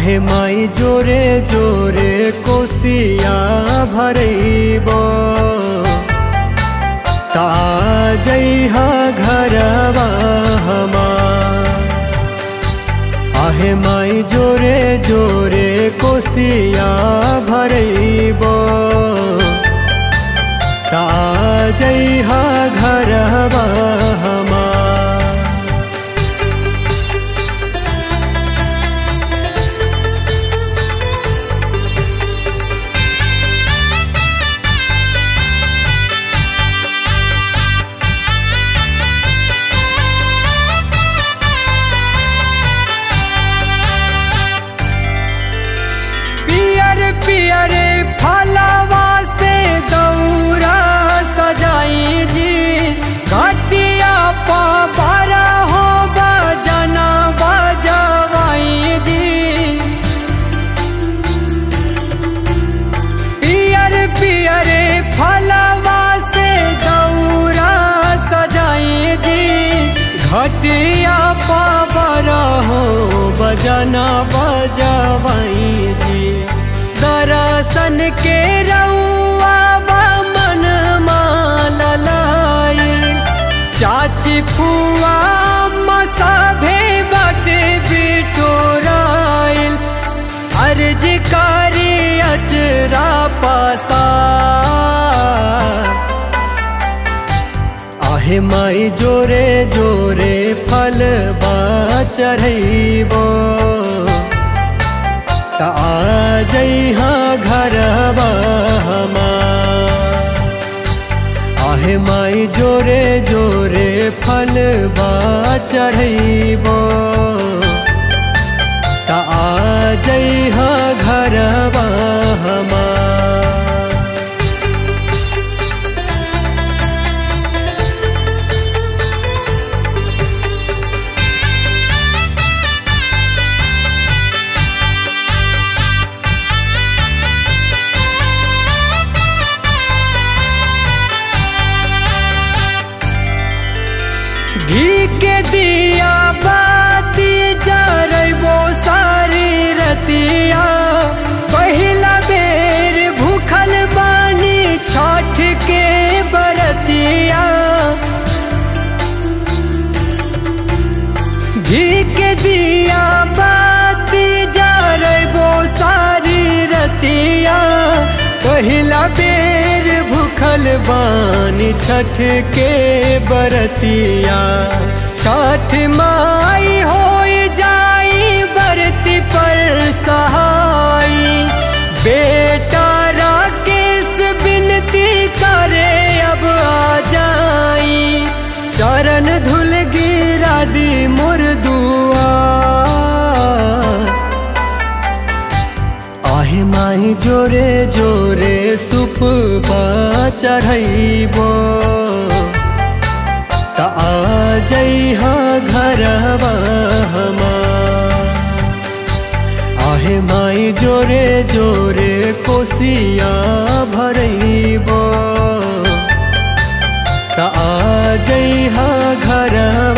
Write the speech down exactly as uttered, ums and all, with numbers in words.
आहे माई जोरे जोरे कोसिया भरइबो ता जइहा घरवा हमार। आहे माई जोरे जोरे कोसिया भरइबो ता जइहा घरवा हमार। पियरे फलवा से दौरा सजाई जी, घटिया पर हो बजना बजवाई जी। पियर पियरे फलवा से दौरा सजाई जी, घटिया पर हो बजना बजवाई जी। दरसन के रउआ मन माललाई, चाची फुआ मसाभे बटे बिटोराइल। अर्ज कारी अचरा पसार, आहे माई जोरे जोरे फल बा चढ़इबो ता जइहा घरवा हमार। आहे माई जोरे जोरे फल बा चढ़इबो ता जइहा घरवा हमार। घी के दिया बाती जरइबो सारी रतिया, पहिला बेर भूखल बानी छठ के बरतिया। घी के दिया बाती जरइबो सारी रतिया, पहिला बेर भूखल बानी छठ के बरतिया। छठ माई होई जाई बरती पर सहाई, बेटा राकेश बिनती करे अब आ जाई। चरण धुल गिरा दी मोर दुआ, आहे माई जोरे जोरे सुप बा चढ़इबो ता जइहा घरवा हमार। आहे माई जोरे जोरे कोसिया भरइबो ता जइहा घरवा